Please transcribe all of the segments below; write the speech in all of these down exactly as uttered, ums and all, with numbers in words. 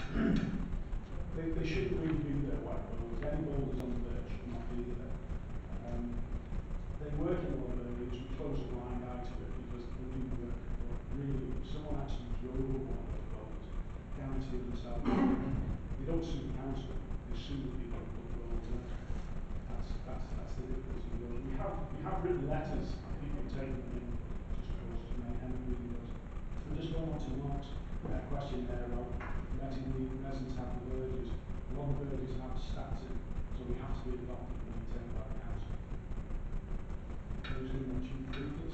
they, they shouldn't really be there, white boulders. Any boulders on the beach should not be there. Um, they work in a lot of areas. We close a blind eye to it because they do work. But really, if someone actually drove one of those boulders down to themselves, they don't sue the council. They sue the people who put the boulders there. That's that's that's the difficulty. We have we have written letters. People have taken them in. Just causes mayhem. It really does. And just going on to Mark's uh, question there about letting the residents have the verges. A lot of verges have statin, so we have to be adopted and maintained by the council. Who's going to mention this?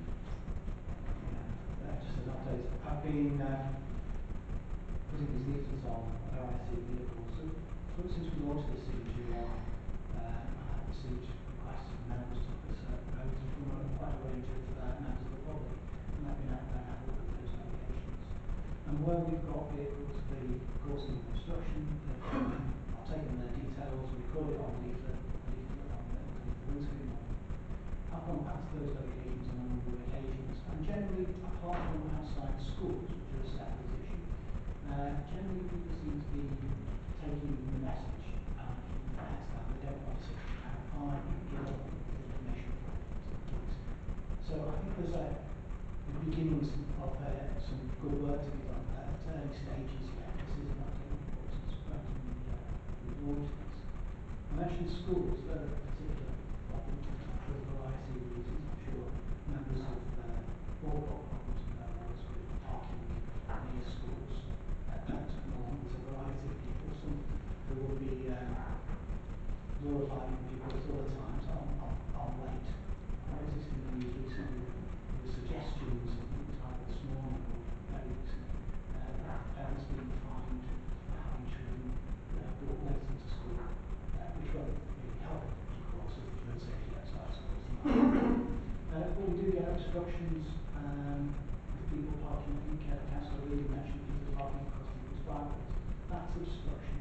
Uh, just as an update, I've been uh, putting these leaflets on O I C vehicles. So, so since we launched this in July, uh, I have received requests from members to put uh, proposals from uh, quite a range of uh, members of the public, and I've been out there and had a look at those locations. And where we've got vehicles, the course in construction, I've taken their details, recorded on leaflet, a leaflet on the windscreen. I've gone back to those locations on a number of occasions, and generally, apart from outside schools, which are a separate issue, uh, generally people seem to be taking the message and keeping their heads down. They don't want to clarify, give up information for the police. So I think there's a the beginnings of uh, some good work to be done there. At early stages yet. This is about doing reports and spread when we, uh, we launch this. I mentioned schools, they're a particular problem for a variety of reasons. I'm sure members of uh, all got problems in their lives with parking near schools. Uh, don't know, there's a variety of people. Some who will be um, law-abiding people at other times on, on, on late. I noticed in the news recently there were suggestions, I think it was either this morning or very recently, uh, that parents being fined for having children uh, brought late into school, uh, which won't really help, of course, with road safety outside schools. uh, but we do get obstructions um, with people parking. I think uh, Councillor William mentioned people parking across people's driveways. That's obstruction.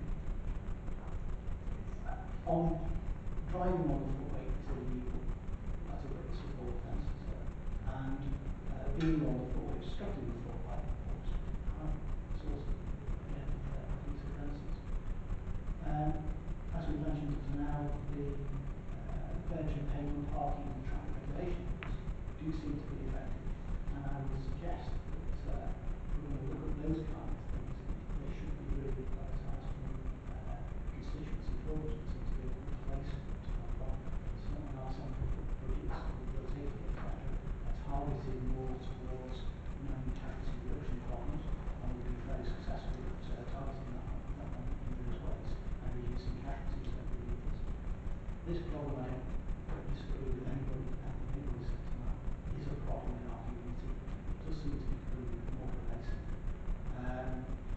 On driving on the footway is illegal. That's a very simple offence. And uh, being on the footway, obstructing the footway, or obstructing driving, is also, again, uh, police offences. Um, as we've mentioned up to now, the uh, Virgin Pavement Parking and Traffic Regulation rules do seem to be effective. And I would suggest that uh, we're going to look at those kinds of things. They should be really prioritised from uh, constituency forums. It seems to be a good place to have one. Certainly our central budgets, road safety, et cetera, are targeted more towards known casualty reduction problems, and we've been very successful at uh, targeting that, that one in those ways and reducing casualties over the years. This problem, I don't disagree with anybody, anybody said tonight, is a problem in our community. It does seem to be becoming more pervasive. Um,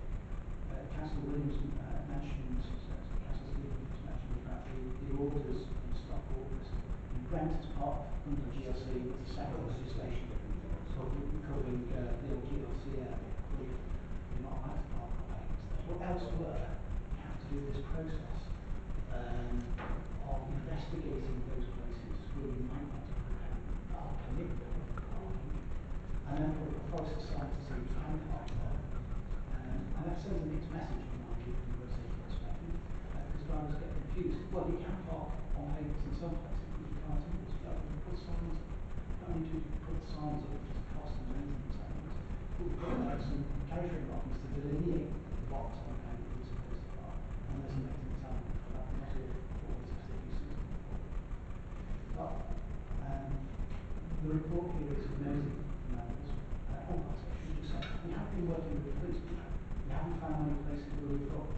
uh, Councillor Williams uh, mentioned, uh, Councillor Stevens mentioned about the, the orders and stop orders. In Brent, as part of under G L C, was a separate legislation covering, covering uh, the old G L C area. You're not allowed to park on pavements there. But elsewhere, you have to do this process um, of investigating those places where you might want to put a pavement, or permit public parking, and then put a forest aside to see if you can park there. Um, and that sends a mixed message in my view from a road safety perspective, uh, because drivers get confused. Well, you can park on pavements in some places, but you can't in others. Well, you put signs up. Not only do you put signs up, which is a cost and maintenance element, but we've got like some carriage markings to delineate what on the pavement you're supposed to park, and there's a maintenance element for that. Not all always particularly suitable for it. But um, the report here is amazing for members. Uh, oh, I should just say, we have been working with the police. We haven't found many places where we've got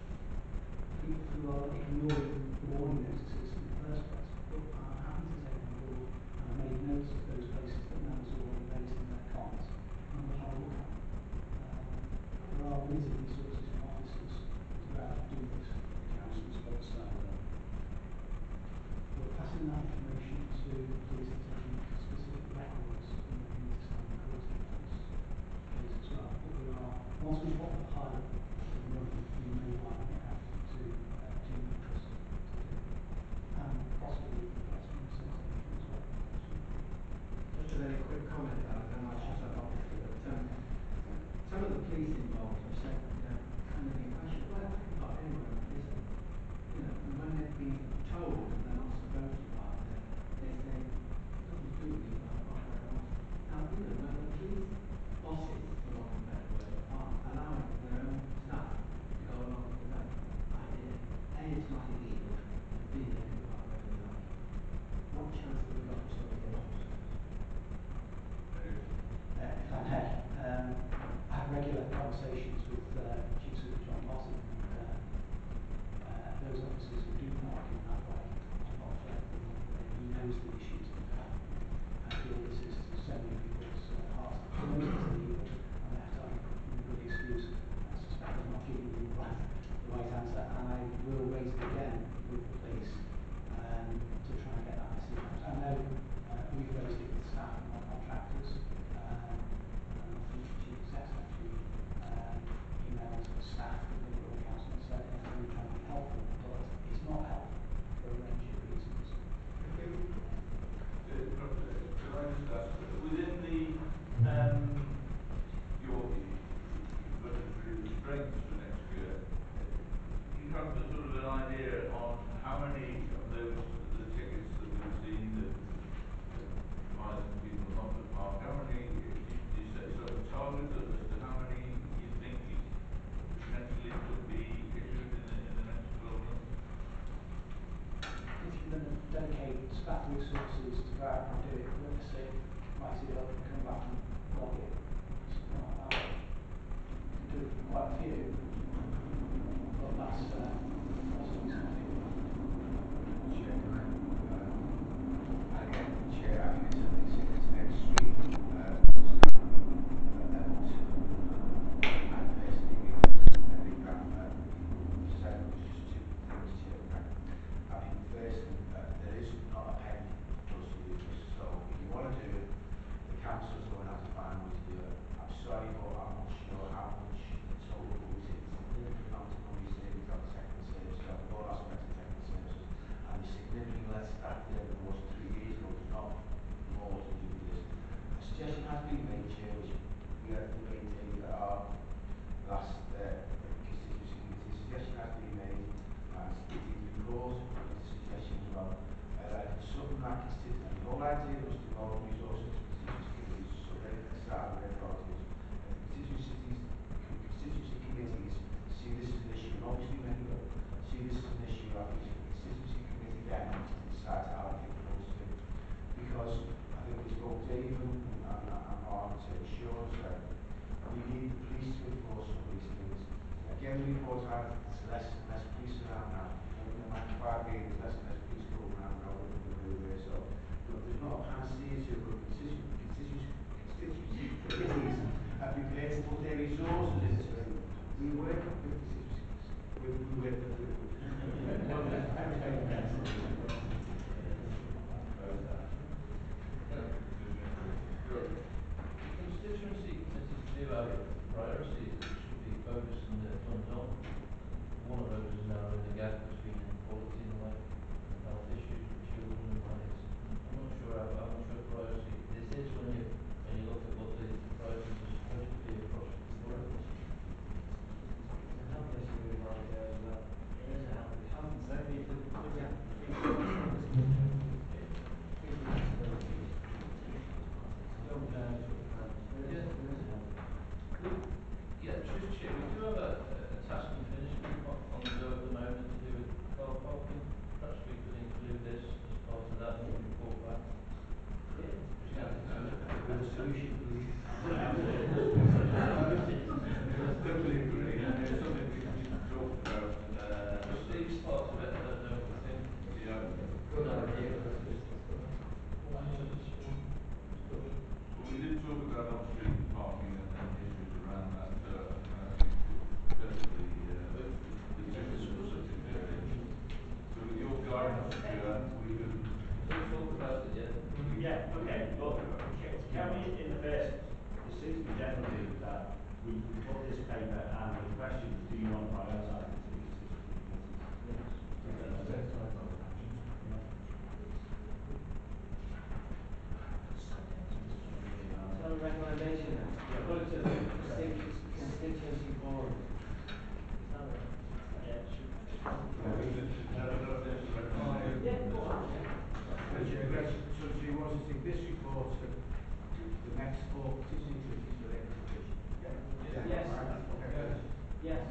people who are ignoring the warning notices in the first place. But I'm happy to take on board, and I've made notes of those places that members have already raised in their comments, and we'll have a look at them. Um, there are limited resources and officers to go out and do this. Council's got to stand there. We're passing that information to the police and taking specific records and they need to stand in court in those cases as well. But we are, once we've got the pilot running, we may well get out to uh, genuine trust to do it. And possibly we can get some sensation as well. Just a very quick comment about it, and I should have obviously, but um, some of the police involved have said, you know, kind of conversations with uh, Chief Secretary John Martin, and uh, uh, those officers who do park in that way are not threatened. He knows the issues that are happening. I feel this is to so many people's uh, hearts. He knows it's illegal, and they have to have a good excuse. I suspect I'm not giving you the right, the right answer, and I will raise it again with the police um, to try and get that message out. I know uh, we've raised it with staff and not contractors. Um, and I think the chief exec actually um, emailed staff within the Borough Council and said, hey, we're trying to be helpful, but it's not helpful for a range of reasons. Could could I just ask, within the, um, your, you've got to through the strengths for next year, do you have a sort of an idea on how many of those, the tickets that we've seen that advising people not to park, how many, do you, do you set yourself a target as to how many you think potentially could be issued in the, in the next twelve months? If you're going to dedicate staff resources to go out and do it, witness it, write it up, and come back and log it, something like that, you can do quite a few. But that's uh, possibly something. Chair, can I, uh, again, Chair, I think it's, it's, it's an extreme uh, staff uh, level to uh, adversity, because I think that uh, you said it was just two things, Chair. Right? I mean, firstly, uh, there is not a penny for us to do this, so if you want to do it, the council's going to have to find money to do it. I'm sorry, but I'm not sure how much the total is. It's a significant amount of money savings on technical services, on all aspects of technical services, and there's significantly less staff there than there was three years ago. There's not more to do with this. A suggestion has been made, Chair, which we had a debate at our last uh, constituency committee. A suggestion has been made, and it's been brought up as a suggestion as well. Uh, that if it's something that constituency, and the whole idea was to involve resources to constituency committees, so they can decide where priorities. If constituencies, constituency committees see this as an issue, and obviously many will see this as an issue, I think it's the constituency committee then to decide to allocate the funds to. Because I think we spoke Dave and, and, and Mark to assure us that we need the police to enforce some of these things. Again, the report had there's less and less police around now. Over the ninety-five years, there's less and less police going around now than there were. So, you know, there's not a panacea to it, but constituency, constituency, constituency committees are prepared to put their resources into it. We work with constituency, we, we work with, with, with. Constituency committees do have priorities that should be focusing their funds on. One of those is narrowing the gap between inequality and life and health issues for children and families. I'm not sure how, how much of a priority this is when you when you look at what the priorities are supposed to be across the board. The health issue really well there as well. It is a health issue. Health and safety, for for example, the things that are in this country, don't down to the ground. There is, Yeah. there is a health issue. We, yeah, just check. We do have a, a task and finish on, on the go at the moment to do with car parking. Perhaps we could include this as part of that and report back. Yeah. Just add it to it. With a solution, please. Totally agree, and it's something we, we talked about, uh, Steve's part of it, I don't know if you think. yeah. Good idea, but it's just. Well, we did talk about on-street parking and, and issues around that, uh, and I think definitely, uh, the, the tickets are such a big issue. So with your guidance, uh, we can, We'll talk about it, yeah. Yeah, okay, but ca- can we, in the first, it seems to be generally that we put this paper and the question is, do you want to prioritise it to the constituency committees? So a recommendation then, put it to the constitu- constituency forum. Is that right? Yeah, it should. I think that, that, that, that's the recommendation. Yeah, go on, yeah. So do you want to take this report to the next four constituency committees for their consideration? Yes. Yes. Yes.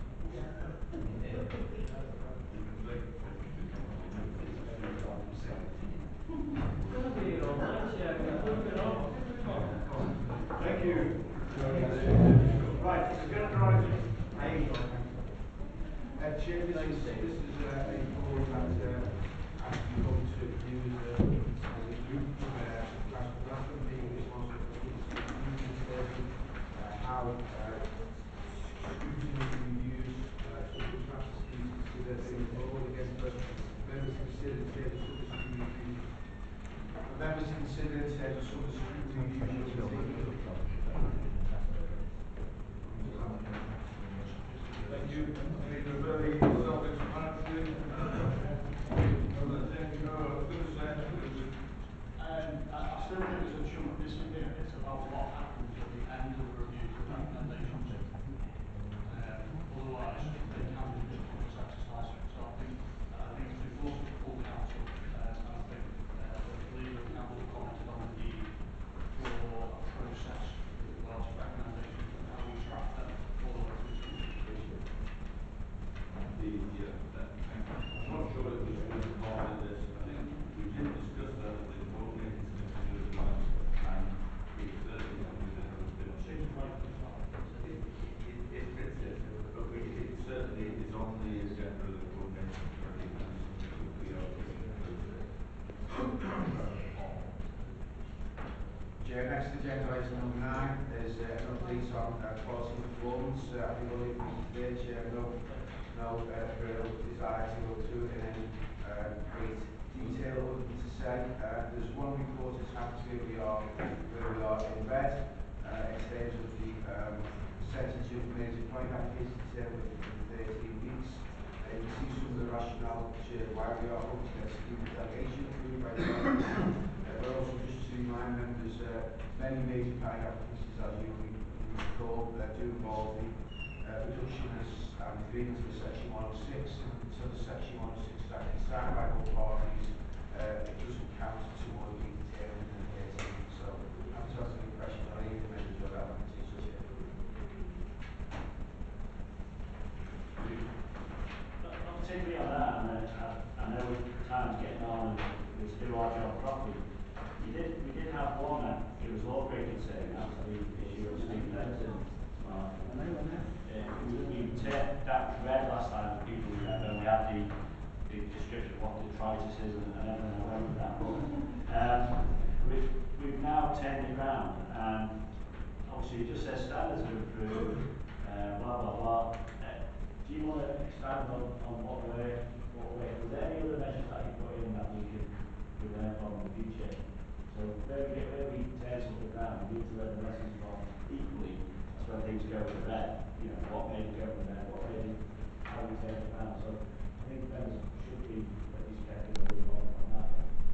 You can take It's gonna be here all night, yeah, we're moving on. Thank you. Right. Chair, this Thanks, is, Dave. this is uh, a board that uh, has come to you as a, as a group, uh, as Grafton being responsible for the communication, uh, how uh, scrutiny reviews, uh, subject matter schemes consider being forward against us, members consider in terms of subject scrutiny reviews, members consider in terms of subject scrutiny reviews shall be taken. Thank you. I think they're very self-explanatory. No, that's it. No, I was going to say actually with Um, I, I still think there's a chunk missing here. It's about what happens at the end of the reviews of recommendations. Um, otherwise, they can be just pointless exercise. So I think I think it's been forced to full council, um, and I think uh, the leader of council commented on the need for a process with regards to recommendations and how we track them all the way through to completion. the, yeah, that, thank you. I'm not sure it was involved in this. I think we did discuss that at the coordinating committee the other night, and it's certainly something that has been changed. It, it, it fits it, but we, it certainly is on the agenda of the coordinating committee, and it's something that we are looking at closely. Chair, next agenda item number nine is uh, an update on uh, policy performance. Uh, I think all the information today, Chair, no, no uh, real desire to go through it in any uh, great detail other than to say uh, there's one report that's happened where we are where we are in red uh, in terms of the um, percentage of major point applications uh, within thirteen weeks. Uh, you can see some of the rationale, Chair, why we are hoping to get scheme delegation approved by the uh, but also just to remind members, uh, many major kind applications, as you recall, uh, do involve the uh, reduction as an agreement with section one oh six, and until the section one oh six is actually signed by both parties, uh, it doesn't count towards being determined in the thirteen weeks. So I'm to answer any questions on any of the members of that application, Chair. Not, not particularly on that, and uh, I, I know time's getting on and we to do our job properly. You did, we did have one that gave us all great concern, and that's the issue of speed fencing. Uh, we, we turned that red last time for people who remember, and we had the, the description of what detritus is and, and everything that went with that. But um, we've, we've now turned it round, and obviously it just says standards are improved, uh, blah blah blah. Uh, do you want to expand on, on what were what were was there any other measures that you put in that we could we learn from in the future? So where we get where we turn something around, we need to learn the lessons from equally. That's when things go in the red. You know, what made it go in the red, what made it, how we turn it around. So I think members should be at least checking a little on, on that.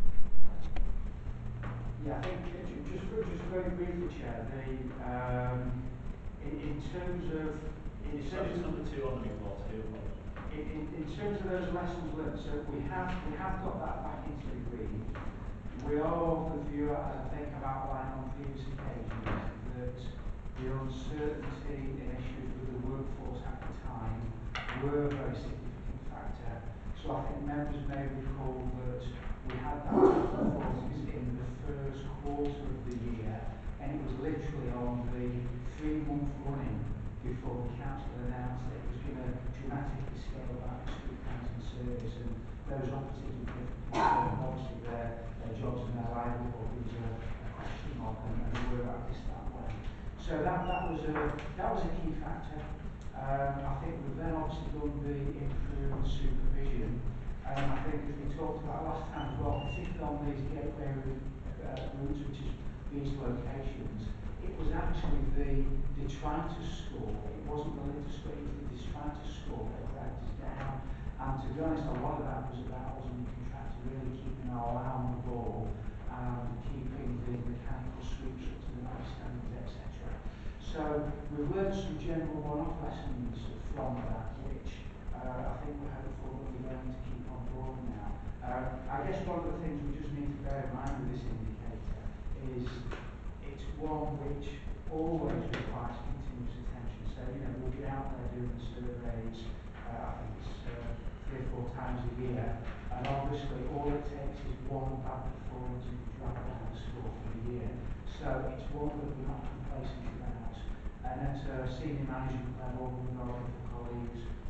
Yeah, I think uh, ju- just just very briefly, Chair. The um, in, in terms of in So terms it's of number two on the report. I do apologise. In, in, in terms of those lessons learned, so we have we have got that back into the green. We are of the view, as I think I've outlined on previous occasions, that the uncertainty and issues with the workforce at the time were a very significant factor. So I think members may recall that we had that performance in the first quarter of the year, and it was literally on the three-month running before the council announced that it was going to dramatically scale back the street fencing service, and those operatives with different concerns, obviously their, their jobs and their livelihood was a, a question mark, and, and they were at risk that way. So that, that was a that was a key factor. Um, I think we've then obviously done the improved supervision, and I think as we talked about last time as well, particularly on these gateway uh, routes, which is these locations, it was actually the detritus score, it wasn't the litter score, it was the detritus score that dragged us down. And to be honest, a lot of that was about us and the contractor really keeping our eye on the ball and keeping the mechanical sweeps up to the right standards, et cetera. So we've learned some general one-off lessons from that, which uh, I think we're hopeful that we're going to keep on board now. Uh, I guess one of the things we just need to bear in mind with this indicator is it's one which always requires continuous attention. So, you know, we'll be out there doing the surveys, uh, I think it's uh, three or four times a year, and obviously all it takes is one bad performance and drag down the score for the year. So it's one that we're not complacent about. And at a senior management level, with our other colleagues,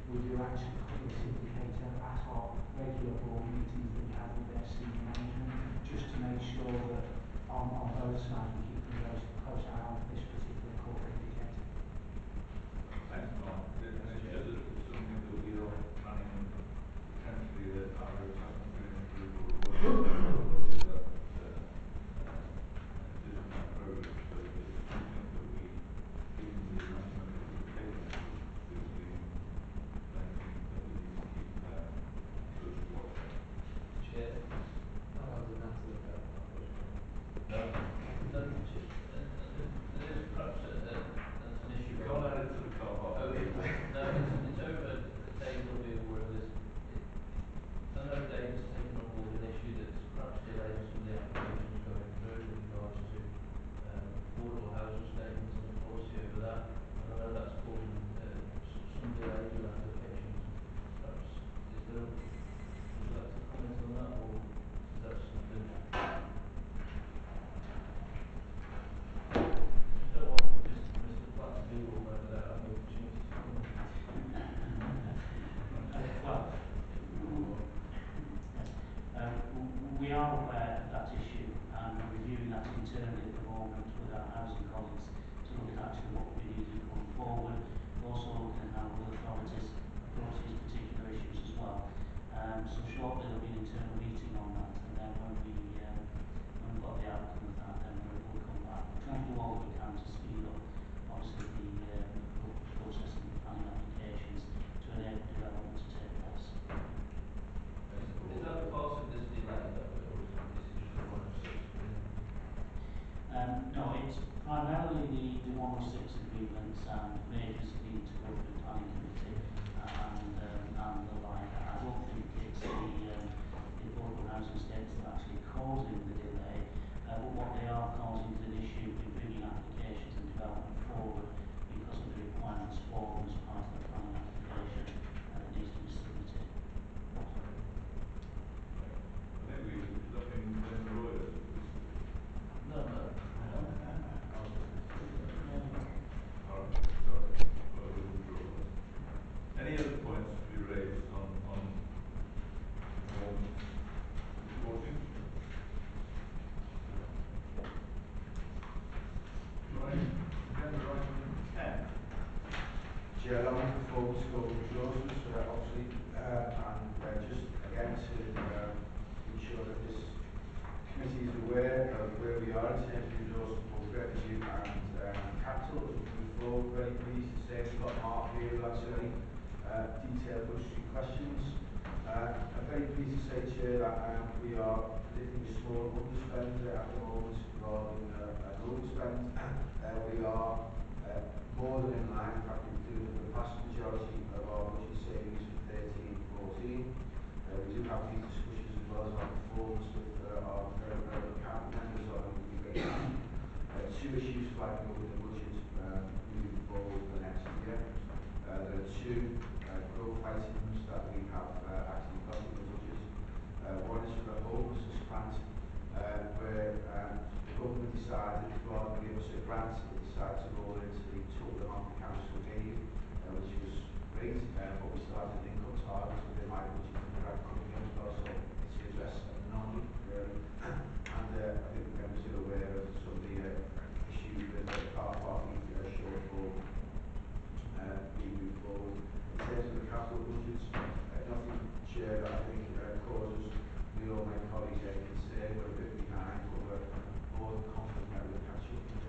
we do actually put this indicator at our regular board meetings that we have with their senior management, just to make sure that on, on both sides we keep a very close eye on this particular core indicator. Thanks, Mark. And and it's just that it's something that we are planning on potentially uh, either a assessment doing a group or a work look at that uh, uh, decision that progress. So it's something that we, given the investment that we've taken, seems to be something that we need to keep uh, a close watch on. Chair, How long did that look at? no, no, ch- and, and there there is perhaps a, a, an issue. You can't add it to the car park. Oh, it, no, it's, it's over Dave W or wherever it is. It, I know Dave has taken on board an issue that's perhaps delaying some of the applications going through with regards to um, affordable housing statements and the policy over that. And I know that's causing uh, s- some delays with applications. Perhaps, is there, a, would you like to comment on that, or is that something? Just don't want Mister Mister Platt to be all over without having the opportunity to comment. Uh, well, yes, uh, w- we are aware of that issue and we're reviewing that internally at the moment with our housing colleagues to look at actually what would be needed going forward. We're also looking at how other authorities approach these particular issues as well. Um, so shortly there'll be an internal meeting on that, and then when we um, when we've got the outcome of that, then we'll, we'll come back. We're trying to do all that we can to speed up obviously the um, pro- processing of planning applications to enable development to take place. Is that a part of this delay, though, or is it, is it just a one oh six agreement? Um, no, it's primarily the, the one oh six agreements and majors needing to go through planning committee uh, and um, and the like. I don't think it's the um, the affordable housing states that are actually causing the delay, uh, but what they are causing is an issue in bringing applications and development forward because of the requirements for them as part of the planning application uh, that needs to be submitted. I think we, is that being blame the lawyers? No, no. Alright, sorry. Well, we'll withdraw that. Any other points to be raised on, on performance reporting? Right, agenda item number ten. Chair, on the performance score resources, uh, obviously, um, and uh, just again to um, ensure that this committee is aware of where we are in terms of resources, both revenue and um, capital as we move forward. Very pleased to say we've got Mark here who answer any uh, detailed budgetary questions. Uh, I'm very pleased to say, Chair, that um, we are predicting a small underspend uh, at the moment rather than uh, an overspend. uh, we are uh, more than in line. In fact, we've delivered the vast majority of our budget savings for thirteen fourteen. Uh, we do have these discussions as well as our performance with uh, our very relevant cabinet members on a weekly basis. Uh, two issues flagging up in the budget um, moving forward for next year. Uh, there are two uh, growth items that we have uh, actually got in the budget. Uh, one is for the homelessness grant, uh, where um, the government decided, rather than give us a grant, it decided to roll into the total amount the council gave, uh, which was great, uh, but we still have an income target within my budget for the grant coming in as well, so it's to address a anomaly, really. and uh, I think the members are aware of some of the uh, issues with the car parking uh, shortfall. Uh, we move forward. In terms of the capital budgets, uh, nothing, Chair, that I think uh, causes me or my colleagues any concern. We're a bit behind, but we're more than confident that we'll catch up with it.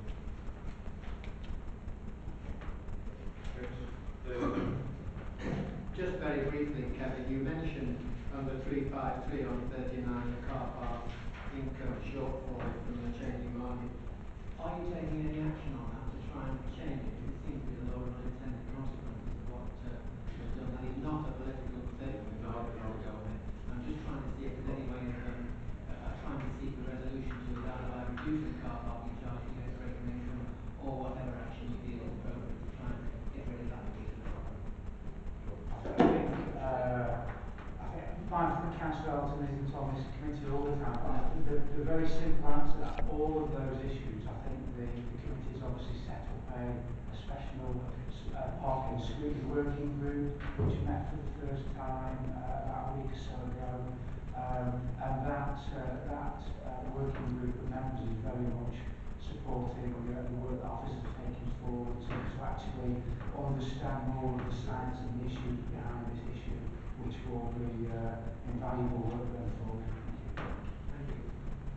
Just very briefly, Kevin, you mentioned under three five three on thirty-nine the car park income shortfall from the changing market. Are you taking any action on that to try and change it? Because it seems to be the lower unintended consequences of what uh, was done. That is not a political thing with No, regard no. to go ahead. I'm just trying to see if there's any way of um, uh, trying to seek a resolution to it, either by reducing car parking charges against regular income or whatever action you feel is appropriate to try and get rid of that particular problem. I think, uh, I think, fine for the council, optimism on this committee all the time, but the, the very simple answer to all of those issues, I think the, the committee has obviously set up a, a special uh, parking and screening working group which met for the first time uh, about a week or so ago, um, and that uh, that uh, working group of members is very much supporting uh, the work that officers are taking forward to, to actually understand more of the science and the issues behind this issue, which will be uh, invaluable work going forward. Thank you.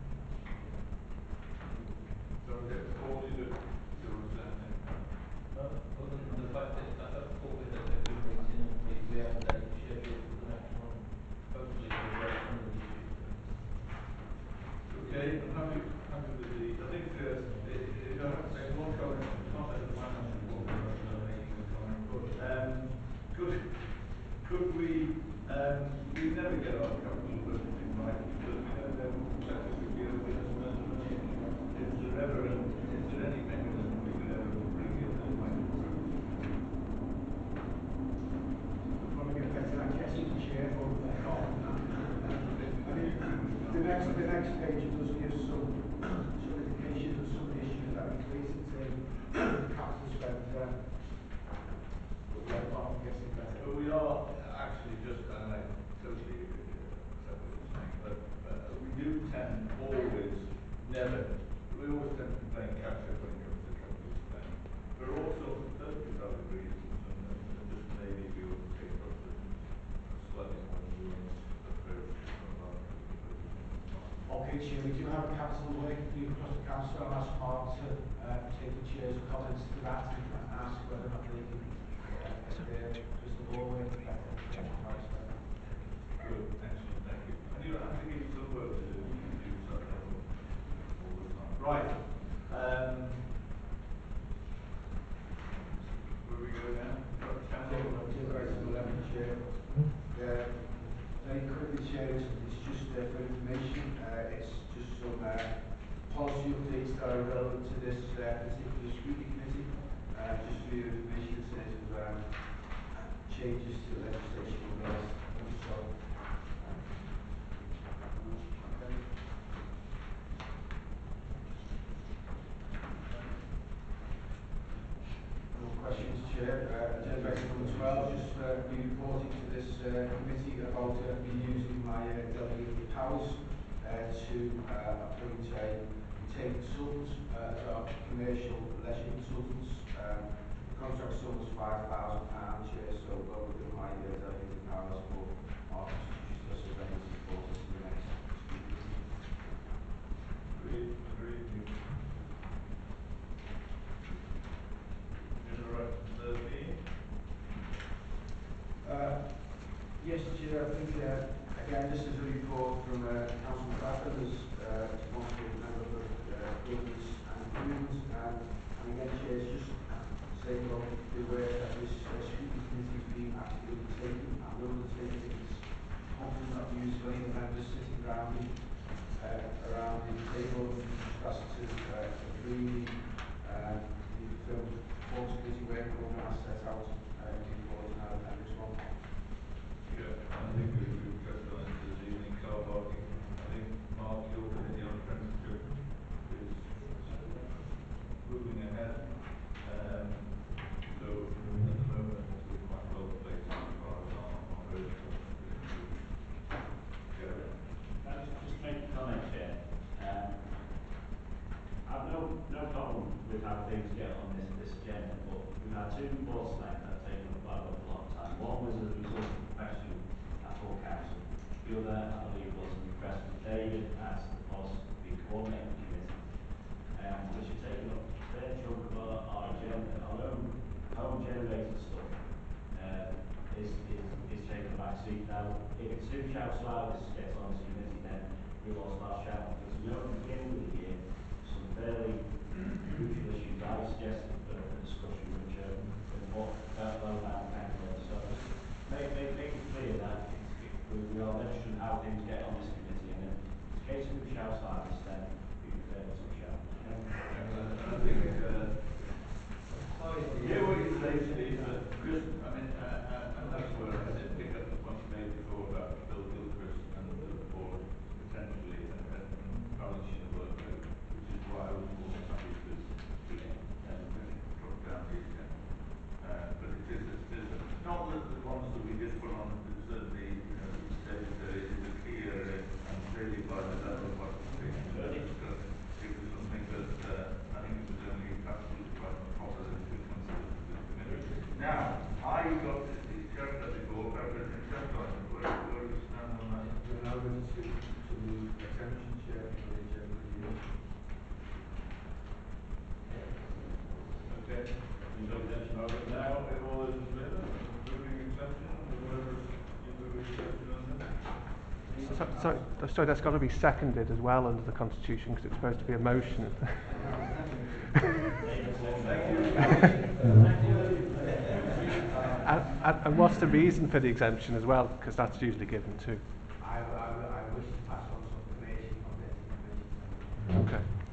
So, okay, Paul, you do, you want to say anything? No, other than the fact that I I thought we had a good meeting and we, we have a date scheduled for the next one. Hopefully we'll break some of the issues. Okay, I'm happy, happy with the, I think, uh, if if I have to make one comment, it's not like the finance report, but I'm not making a comment, but, um, could, could we, um, we never get our capital budgeting right, because we never know exactly which year we're going to spend the money. Is there ever, a, is there any mechanism we could ever bring in that might improve? Probably get better at Jesse to chair, but I can't. I mean, the next, the next page does give some, some indication of some of the issues that we face in terms of capital spend. Um, but yeah, I can't guess it better. But we are actually just, and I totally uh, accept what you're saying, but uh, we do tend always, never, we always tend to be playing catch up when it comes to capital spend. For all sorts of perfectly valid reasons, and, and, and just maybe we ought to take up the a slightly more nuanced approach to some of our capital budgeting. Okay, Chair, we do have a capital working group across the council. I'll ask Mark to uh, take the chair's comments to that and ask whether or not they can uh, get their crystal ball with better information. Good, excellent, thank you. And you have to give you some work to do, you sat there all all the time. Right, um, where we go now? Got ten Take take item eleven, Chair. Uh, very quickly, Chair, it's, it's just uh, for information. Uh, it's just some uh, policy updates that are relevant to this uh, particular scrutiny committee. Uh, just for your information in terms of um, changes to legislation over the last month or so. Okay. No questions, Chair. Uh, agenda item number twelve, just uh, be reporting to this uh, committee about uh, me using my uh, delegated powers uh, to uh, appoint a retained consultant uh, as our commercial leisure consultants. Um, the contract sum was five thousand pounds, Chair, so well within my uh, delegated powers for our constitution to survey and support us in the next scrutiny. Agreed, agreed. Agenda item thirteen. Uh, yes, Chair, I think, uh, again, this is a report from uh, Councillor Bradford, as uh, responsible member for uh, governance and improvement. Um, and again, Chair, it's just saying about the work that this uh, scrutiny committee has been actively undertaking and will undertake. I think it's confident that use of any of the members sitting around the, uh, around the table and just asked to uh, agree the, uh, the confirmed performance committee work programme as set out uh, in the report in our appendix one. Yeah, I think we, we've touched on it this evening, car parking. I think, Mark, your committee on apprenticeship is moving ahead. Um, so at the moment, we're quite well placed as far as our, our urgent issues. Jerry? Can I just, just make a comment here? Um, I've no, no problem with how things get on this, this agenda, but we've had two reports tonight that have taken up quite an awful lot of time. One was as a result of a question at full council. The other, I believe, was a request from David as the policy to be coordinating committee, um, which has taken up a fair chunk of our, our agenda. Our own home-generated stuff uh, is, is, is taking a back seat. Now, if it's who shouts loudest gets on this committee, then we'll all start shouting. Because we know at the beginning of the year, some fairly crucial issues I suggested for, for discussion, which uh, been put low down the pecking order. So just make, make, make it clear that it's, it, we, we are registering how things get on this committee, and in the case of who shouts loudest, then we prefer to shout. Okay? And, and I think, uh, hear what you say, Steve, but just, I mean, uh, uh, and that's where I did pick up the point you made before about Bill Gilchrist and the effectively and, and, and balancing the workload, which is why I was more than happy to, to um, drop down the account. Uh, but it is, it is not that the ones that we did put on, but certainly, you know, David said it is a key area, and clearly by the level of what was being uh, discussed, it was something that uh, I think it was only absolutely quite proper that it should come to the committee. Now, I got it checked that before, but I've been checked on it. Where, where do we stand on that? We're now going to switch to the exemption chair for the agenda review. Okay, we've got exemption over now. If all those in favour of approving exemption, whoever you move exemption on this? So, so, sorry, that's got to be seconded as well under the Constitution because it's supposed to be a motion. and, and, and what's the reason for the exemption as well? Because that's usually given too. I, I, I wish to pass on some information, confidential information. Okay.